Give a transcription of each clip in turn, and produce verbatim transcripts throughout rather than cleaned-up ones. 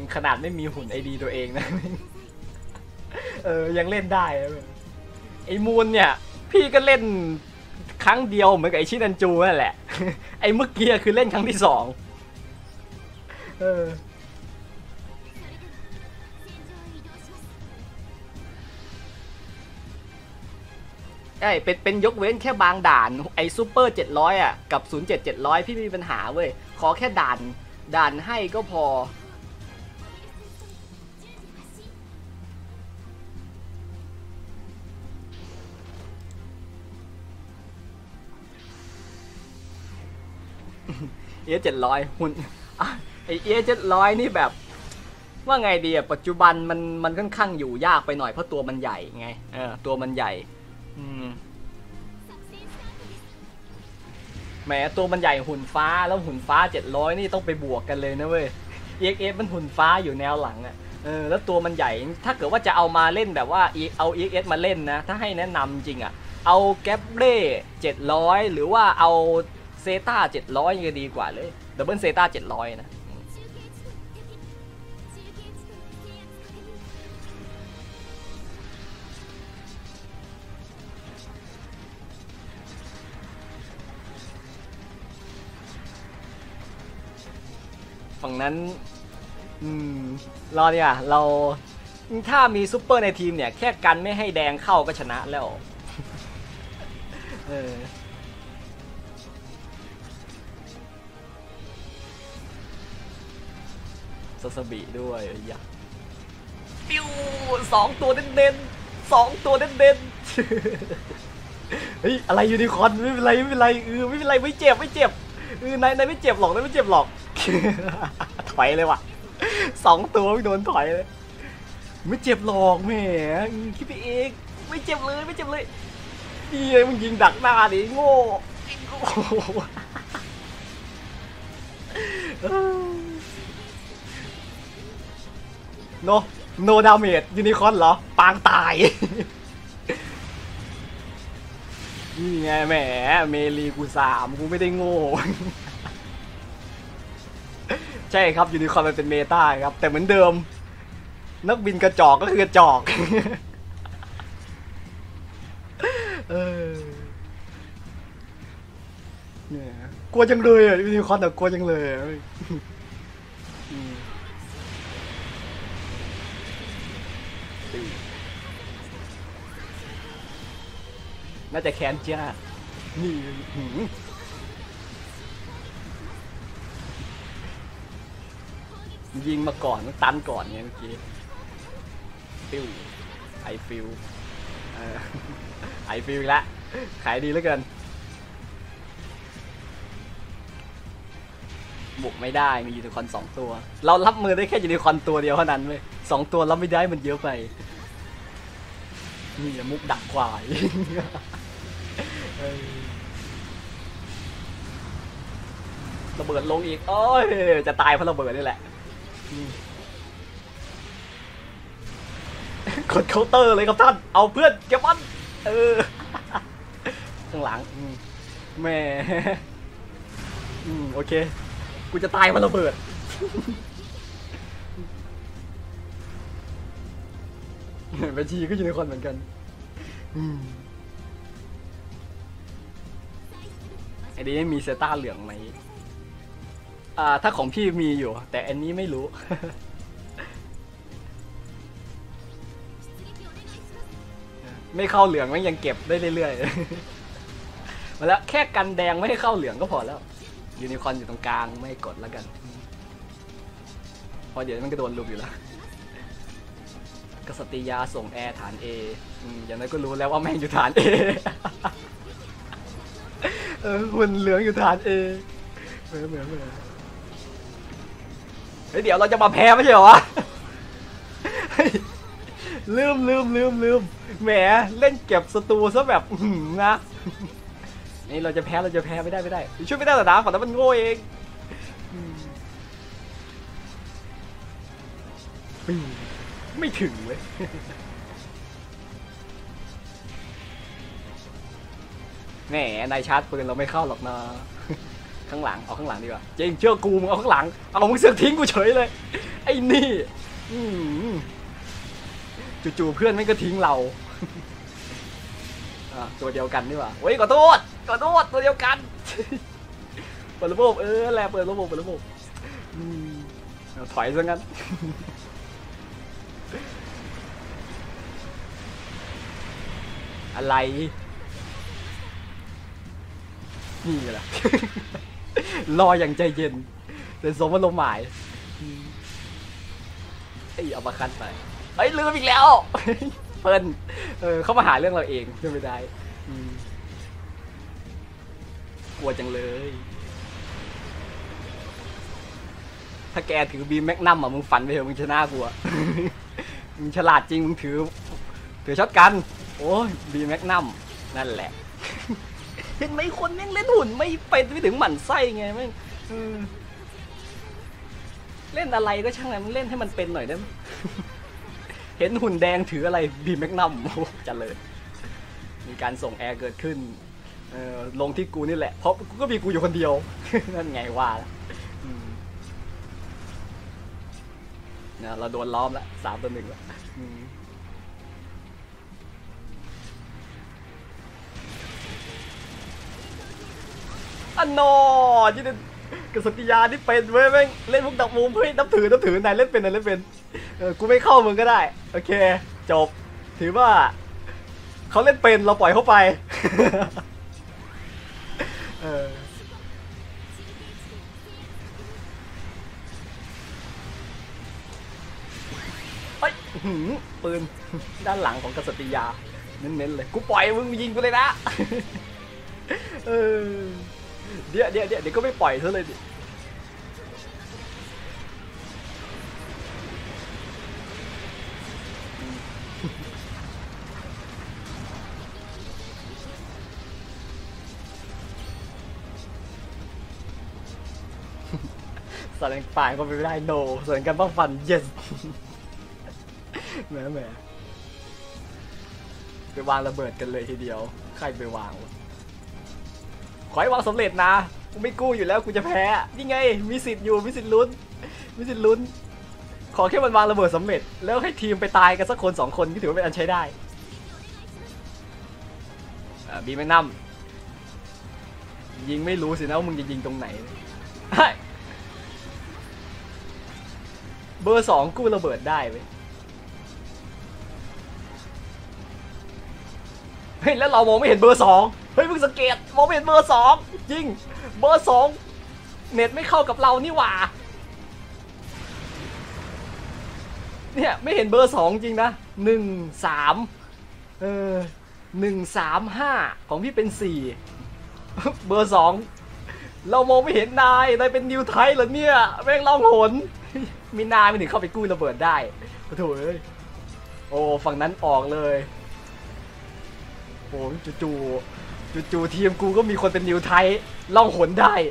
ขนาดไม่มีหุ่นไอดีตัวเองนะเออยังเล่นได้ไอมูนเนี่ยพี่ก็เล่นครั้งเดียวเหมือนกับไอชินันจูนั่นแหละไอเมื่อกี้คือเล่นครั้งที่สองเออไอ้เป็นเป็นยกเว้นแค่บางด่านไอ้ซูเปอร์เจ็ดร้อยอ่ะกับศูนย์เจ็ด เจ็ดร้อยพี่ไม่มีปัญหาเว้ยขอแค่ด่านด่านให้ก็พอเอเจ็ดร้อยหุ่นไอเอเจ็ดร้อยนี่แบบว่าไงดีอ่ะปัจจุบันมันมันค่อนข้างอยู่ยากไปหน่อยเพราะตัวมันใหญ่ไงเออตัวมันใหญ่อืมแหมตัวมันใหญ่หุ่นฟ้าแล้วหุ่นฟ้าเจ็ดร้อยนี่ต้องไปบวกกันเลยนะเว้ย อี เอ็กซ์ เอฟ มันหุ่นฟ้าอยู่แนวหลังอ่ะเออแล้วตัวมันใหญ่ถ้าเกิดว่าจะเอามาเล่นแบบว่าเอา อี เอ็กซ์ เอฟ มาเล่นนะถ้าให้แนะนำจริงอ่ะเอาแกปเล่เจ็ดร้อยหรือว่าเอาเซต้าเจ็ดร้อยยังดีกว่าเลยดับเบิลเซต้าเจ็ดร้อยนะฝั่งนั้นอืมรอเนี่ยเราถ้ามีซูเปอร์ในทีมเนี่ยแค่กันไม่ให้แดงเข้าก็ชนะแล้วเออซาซาบิด้วยอย่าปิ้วสองตัวเด่นๆสองตัวเด่นๆเฮ้ยอะไรยูนิคอร์นไม่เป็นไรไม่เป็นไรเออไม่เป็นไรไม่เจ็บไม่เจ็บเออนายนายไม่เจ็บหรอกนายไม่เจ็บหรอกถอยเลยว่ะสองตัวไม่โดนถอยเลยไม่เจ็บหรอกแหมคิดไปเองไม่เจ็บเลยไม่เจ็บเลยนี่ไงมึงยิงดักหน้าดิโง่โนโนดาเมจยูนิคอร์นเหรอปางตายนี่ไงแหมเมลีกูสามกูไม่ได้โง่ใช่ครับยูนิคอร์นมันเป็นเมตาครับแต่เหมือนเดิมนักบินกระจอกก็คือกระจอกเออเนี่ยกลัวจังเลยอ่ะยูนิคอร์นแต่กลัวจังเลยน่าจะแค้นจ้านี่ยิงมาก่อนตันก่อนไงเมื่อกี้ฟิวไอฟิวไอฟิวละขายดีเหลือเกินบุกไม่ได้มียูนิคอร์นสองตัวเรารับมือได้แค่ยูนิคอร์นตัวเดียวเท่านั้นเลยสองตัวรับไม่ได้มันเยอะไปนี่มุกดักควายระเบิดลงอีกโอ้ยจะตายเพราะระเบิดนี่แหละกดเคาน์เตอร์เลยครับท่านเอาเพื่อนเก็บมันเออข้างหลังแม่โอเคกูจะตายเพราะระเบิดบัญชีก็อยู่ในคนเหมือนกันไอ้นี้มีเซต้าเหลืองไหมอ่าถ้าของพี่มีอยู่แต่อันนี้ไม่รู้ไม่เข้าเหลืองมันยังเก็บได้เรื่อยๆมาแล้วแค่กันแดงไม่ให้เข้าเหลืองก็พอแล้วยูนิคอร์นอยู่ตรงกลางไม่กดแล้วกันพอเดี๋ยวมันก็โดนลุกอยู่แล้วกษัตริยาส่งแอร์ฐาน A อย่างนั้นก็รู้แล้วว่าแม่งอยู่ฐาน A เออหุ่นเหลืองอยู่ฐาน A เหมือนเหมือนเหมือนเฮ้ยเดี๋ยวเราจะมาแพ้ไม่ใช่เหรอวะลืมลืมลืมลืมแหมเล่นเก็บศัตรูซะแบบนะนี่เราจะแพ้เราจะแพ้ไม่ได้ไม่ได้ช่วยไม่ได้หรอกนะฝั่งนั้นมันโง่เองไม่ถึงเว้ยแหมนายชาร์จปืนเราไม่เข้าหรอกนะข้างหลังเอาข้างหลังดีกว่าจริงเชื่อกูมึงเอาข้างหลังเอามึงเสือกทิ้งกูเฉยเลยไอ้นี่จู่ๆเพื่อนไม่ก็ทิ้งเราตัวเดียวกันนี่หว่าเฮ้ยขอโทษขอโทษตัวเดียวกันเปิดระบบเออแหละเปิดระบบเปิดระบบถอยซะงั้นอะไรนี่แหละรออย่างใจเย็นเป็นสมวันลมหมายไอ้เอามาคันไปเฮ้ยลืมอีกแล้วเปิ้ลเออเขามาหาเรื่องเราเองช่วยไม่ได้กลัวจังเลยถ้าแกถือบีมแมกนัมอ่ะมึงฝันไปเถอะมึงชนะกูอ่ะมึงฉลาดจริงมึงถือถือช็อตกันโอ้ยบีมแมกนัมนั่นแหละเห็นไหมคนแม่งเล่นหุ่นไม่เป็นไม่ถึงหมั่นไส้ไงแม่งเล่นอะไรก็ช่างมันเล่นให้มันเป็นหน่อยได้ไหมเห็นหุ่นแดงถืออะไรบีแมกนัมโอ้จัดเลยมีการส่งแอร์เกิดขึ้นลงที่กูนี่แหละเพราะกูก็มีกูอยู่คนเดียวนั่นไงว่าเนี่ยเราโดนล้อมแล้วสามต่อหนึ่งแล้วอันนอที่เป็นกษัตริยาที่เป็นเว้ยแม่งเล่นพวกดับมุมเฮ้ยนับถือนับถือนายเล่นเป็นนายเล่นเป็นเออกูไม่เข้ามึงก็ได้โอเคจบถือว่าเขาเล่นเป็นเราปล่อยเขาไปเออเฮ้ยปืนด้านหลังของกษัตริยาเน้นๆเลยกูปล่อยมึงยิงกูเลยนะเออเดี๋ยวเดี๋ยวเดี๋ยวเดี๋ยวก็ไม่ปล่อยเธอเลยดิสารป่านก็ไม่ได้โนส่วนกันบ้างฟัน yes แหมแหมไปวางระเบิดกันเลยทีเดียวใครไปวางขอให้วางสำเร็จนะกูไม่กู้อยู่แล้วกูจะแพ้นี่ไงมีสิทธิ์อยู่มีสิทธิ์ลุ้นมีสิทธิ์ลุ้นขอแค่มันวางระเบิดสำเร็จแล้วให้ทีมไปตายกันสักคนสองคนก็ถือว่าเป็นอันใช้ได้บีแมกนัมยิงไม่รู้สินะว่ามึงจะยิงตรงไหนเบอร์สองกู้ระเบิดได้ไหมเฮ้ยแล้วเรามองไม่เห็นเบอร์สองเฮ้ยมึงสังเกตมองไม่เห็นเบอร์สองจริงเบอร์สองเน็ตไม่เข้ากับเรานี่หว่าเนี่ยไม่เห็นเบอร์สองจริงนะหนึ่งสามเออหนึ่งสามห้าของพี่เป็นสี่เบอร์สองเรามองไม่เห็นนายนายเป็นนิวไทยเหรอเนี่ยแม่งล่องหนมีนายไม่ถึงเข้าไปกู้ระเบิดได้โอ้โหเอ้ยโอ้ฝั่งนั้นออกเลยโอ้จู่ๆจู่ๆทีมกูก็มีคนเป็นนิวไทยล่องหนได้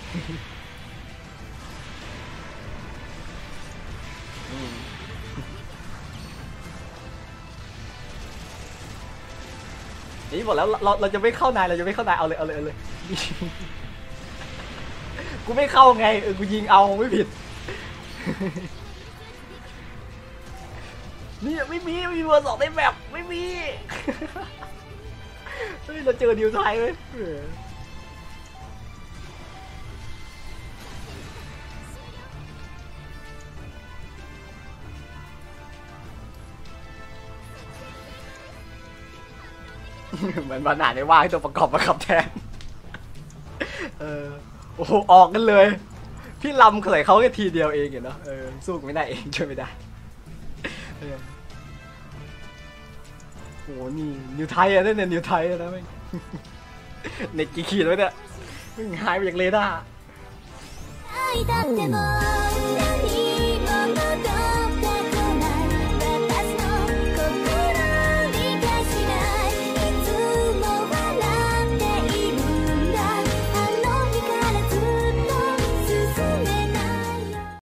นี่บอกแล้วเราเราจะไม่เข้านายเราจะไม่เข้านายเอาเลยเอาเลยเอาเลยกูไม่เข้าไงเออกูยิงเอาไม่ผิดนี่ไม่มีไม่มีเบอร์สองในแบบไม่มีเฮ้ยเราเจอนิวไทยไหมเหมือนบานาในว่าให้ตัวประกอบมาขับแทนเออโอ้ออกกันเลยพี่ลำใส่เขาแค่ทีเดียวเองเนาะเออสู้ไม่ได้เองช่วยไม่ได้โอ้นี่นิวไทยอะเนี่ยนิวไทยนะแม่งเน็ตกี่ขีดไว้เนี่ยมึงหายไปจากเรดาร์